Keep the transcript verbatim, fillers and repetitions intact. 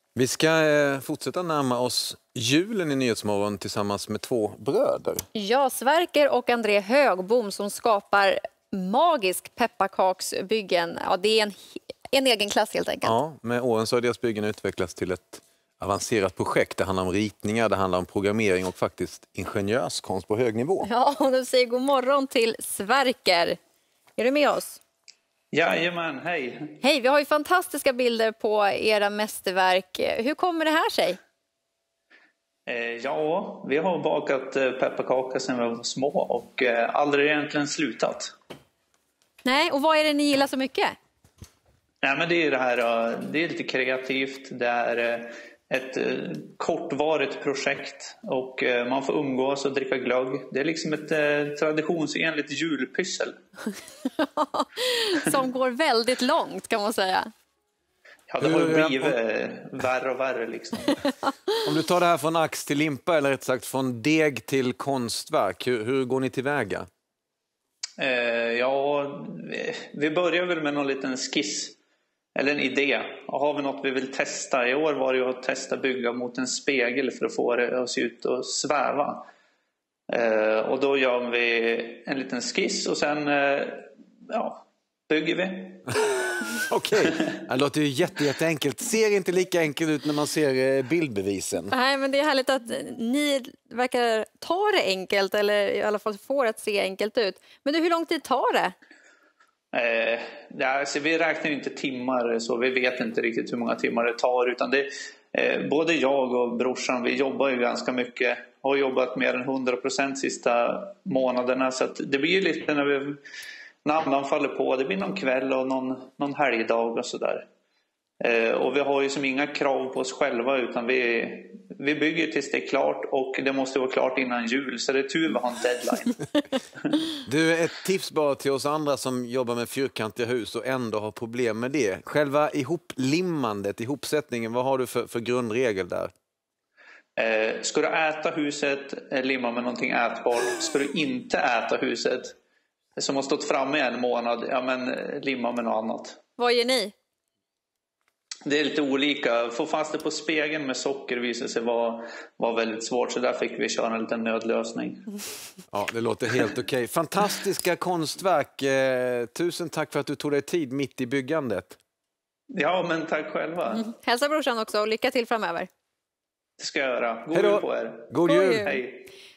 Vi ska eh, fortsätta närma oss julen i Nyhetsmorgon tillsammans med två bröder. Ja, Sverker och André Högbom som skapar magisk pepparkaksbyggen. Ja, det är en, en egen klass helt enkelt. Ja, med åren så har deras byggen utvecklats till ett avancerat projekt. Det handlar om ritningar, det handlar om programmering och faktiskt ingenjörskonst på hög nivå. Ja, och du säger god morgon till Sverker. Är du med oss? Jajamän, hej. Hej, vi har ju fantastiska bilder på era mästerverk. Hur kommer det här sig? Eh, ja, vi har bakat eh, pepparkakor sedan vi var små och eh, aldrig egentligen slutat. Nej, och vad är det ni gillar så mycket? Nej, men det är det här, eh, det är lite kreativt, det är eh, ett eh, kortvarigt projekt och eh, man får umgås och dricka glögg. Det är liksom ett eh, traditionsenligt julpyssel. Som går väldigt långt kan man säga. Ja, det har ju blivit eh, värre och värre liksom. Om du tar det här från ax till limpa, eller rätt sagt från deg till konstverk, hur, hur går ni tillväga? Eh, ja, vi, vi börjar väl med någon liten skiss. Eller en idé. Och har vi något vi vill testa? I år var det ju att testa bygga mot en spegel för att få det att se ut och sväva. Eh, och då gör vi en liten skiss och sen eh, ja, bygger vi. Okej, okay. Det låter ju jätte, jätteenkelt. Ser inte lika enkelt ut när man ser bildbevisen. Nej, men det är härligt att ni verkar ta det enkelt, eller i alla fall får det att se enkelt ut. Men du, hur lång tid tar det? Eh, ja, alltså, vi räknar ju inte timmar, så vi vet inte riktigt hur många timmar det tar. Utan det, eh, både jag och brorsan, vi jobbar ju ganska mycket. Har jobbat mer än hundra procent sista månaderna. Så att det blir ju lite när vi... Namnen faller på, det blir någon kväll och någon, någon helgdag och sådär. Eh, och vi har ju som inga krav på oss själva, utan vi, vi bygger tills det är klart och det måste vara klart innan jul, så det är tur vi har en deadline. Du, ett tips bara till oss andra som jobbar med fyrkantiga hus och ändå har problem med det. Själva ihoplimmandet, ihopsättningen, vad har du för, för grundregel där? Eh, ska du äta huset, limma med någonting ätbart. Ska du inte äta huset som har stått framme i en månad, ja men limma med något annat. Vad gör ni? Det är lite olika. Få fast det på spegeln med socker visade sig vara, var väldigt svårt, så där fick vi köra en liten nödlösning. Ja, det låter helt okej. Okay. Fantastiska konstverk. Eh, tusen tack för att du tog dig tid mitt i byggandet. Ja, men tack själva. Mm. Hälsa brorsan också och lycka till framöver. Det ska jag göra. God Hejdå. jul på er. God jul. Hej.